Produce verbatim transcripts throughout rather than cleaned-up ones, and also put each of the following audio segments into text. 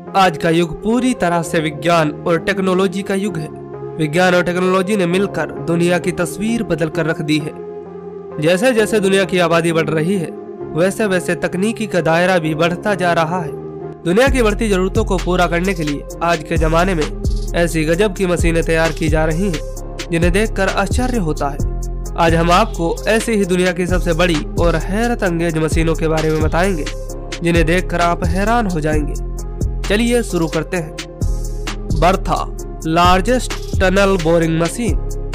आज का युग पूरी तरह से विज्ञान और टेक्नोलॉजी का युग है। विज्ञान और टेक्नोलॉजी ने मिलकर दुनिया की तस्वीर बदल कर रख दी है। जैसे जैसे दुनिया की आबादी बढ़ रही है, वैसे वैसे तकनीकी का दायरा भी बढ़ता जा रहा है। दुनिया की बढ़ती जरूरतों को पूरा करने के लिए आज के जमाने में ऐसी गजब की मशीनें तैयार की जा रही हैं, जिन्हें देखकर आश्चर्य होता है। आज हम आपको ऐसी ही दुनिया की सबसे बड़ी और हैरत अंगेज मशीनों के बारे में बताएंगे, जिन्हें देखकर आप हैरान हो जाएंगे। चलिए शुरू करते हैं। Bertha largest tunnel boring machine.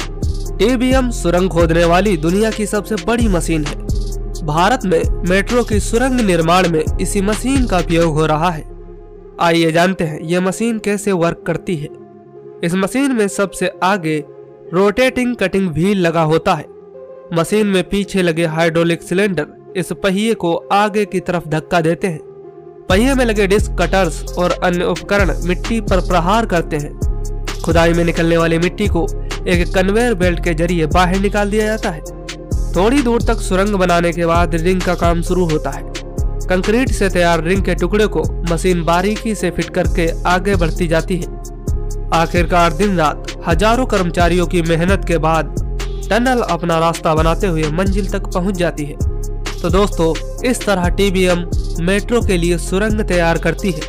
TBM सुरंग खोदने वाली दुनिया की सबसे बड़ी मशीन है। भारत में मेट्रो की सुरंग निर्माण में इसी मशीन का उपयोग हो रहा है। आइए जानते हैं यह मशीन कैसे वर्क करती है। इस मशीन में सबसे आगे रोटेटिंग कटिंग व्हील लगा होता है। मशीन में पीछे लगे हाइड्रोलिक सिलेंडर इस पहिए को आगे की तरफ धक्का देते हैं। पहिए में लगे डिस्क कटर्स और अन्य उपकरण मिट्टी पर प्रहार करते हैं। खुदाई में निकलने वाली मिट्टी को एक कन्वेयर बेल्ट के जरिए बाहर निकाल दिया जाता है। थोड़ी दूर तक सुरंग बनाने के बाद रिंग का काम शुरू होता है। कंक्रीट से तैयार रिंग के टुकड़े को मशीन बारीकी से फिट करके आगे बढ़ती जाती है। आखिरकार दिन रात हजारों कर्मचारियों की मेहनत के बाद टनल अपना रास्ता बनाते हुए मंजिल तक पहुंच जाती है। तो दोस्तों, इस तरह टीबीएम मेट्रो के लिए सुरंग तैयार करती है।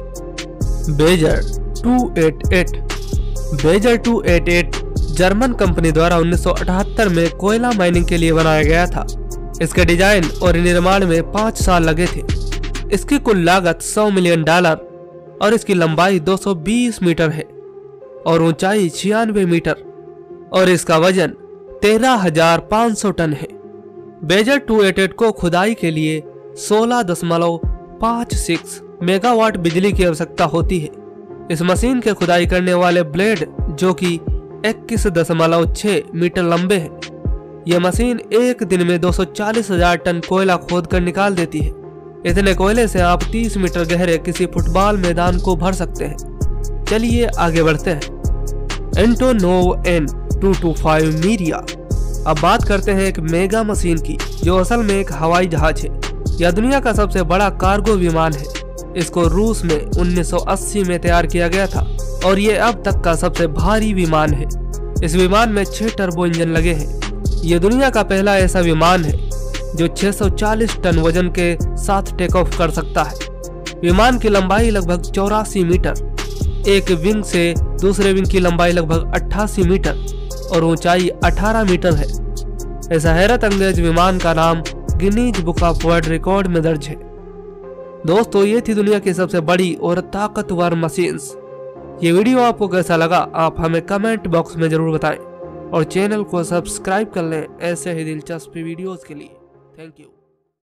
बेजर दो सौ अट्ठासी। बेजर दो सौ अट्ठासी जर्मन कंपनी द्वारा उन्नीस सौ अठहत्तर में कोयला माइनिंग के लिए बनाया गया था। इसके डिजाइन और निर्माण में पाँच साल लगे थे। इसकी कुल लागत सौ मिलियन डॉलर और इसकी लंबाई दो सौ बीस मीटर है और ऊंचाई छियानवे मीटर और इसका वजन तेरह हजार पाँच सौ टन है। बेजर दो सौ अट्ठासी को खुदाई के लिए सोलह दशमलव पाँच छह मेगावाट बिजली की आवश्यकता होती है। इस मशीन के खुदाई करने वाले ब्लेड जो कि इक्कीस दशमलव छह मीटर लंबे हैं, यह मशीन एक दिन में दो सौ चालीस हजार टन कोयला खोद कर निकाल देती है। इतने कोयले से आप तीस मीटर गहरे किसी फुटबॉल मैदान को भर सकते हैं। चलिए आगे बढ़ते हैं। एंटोनोव एन दो सौ पच्चीस मीरिया। अब बात करते हैं एक मेगा मशीन की, जो असल में एक हवाई जहाज है। यह दुनिया का सबसे बड़ा कार्गो विमान है। इसको रूस में उन्नीस सौ अस्सी में तैयार किया गया था और ये अब तक का सबसे भारी विमान है। इस विमान में छह टर्बो इंजन लगे हैं। ये दुनिया का पहला ऐसा विमान है जो छह सौ चालीस टन वजन के साथ टेक ऑफ कर सकता है। विमान की लंबाई लगभग चौरासी मीटर, एक विंग से दूसरे विंग की लंबाई लगभग अट्ठासी मीटर और ऊंचाई अठारह मीटर है। इस हैरत अंगेज विमान का नाम Guinness book of world record में दर्ज है। दोस्तों, ये थी दुनिया की सबसे बड़ी और ताकतवर मशीन्स। ये वीडियो आपको कैसा लगा आप हमें कमेंट बॉक्स में जरूर बताएं और चैनल को सब्सक्राइब कर लें ऐसे ही दिलचस्प वीडियोस के लिए। Thank you.